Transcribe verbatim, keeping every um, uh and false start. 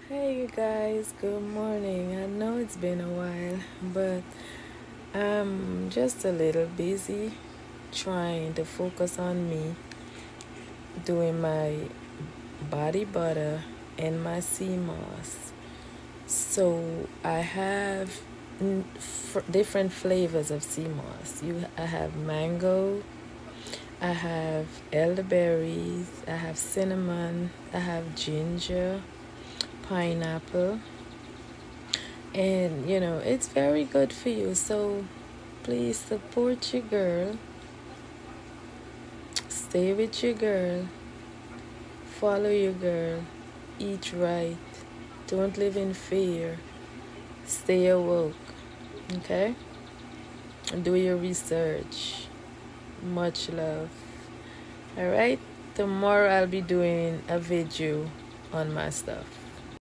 Hey you guys, good morning. I know it's been a while, but I'm just a little busy trying to focus on me, doing my body butter and my sea moss. So I have n- f- different flavors of sea moss. You, I have mango, I have elderberries, I have cinnamon, I have ginger, pineapple, and you know it's very good for you. So please support your girl, stay with your girl, follow your girl, eat right, don't live in fear, stay awoke. Okay, do your research. Much love. All right, tomorrow I'll be doing a video on my stuff.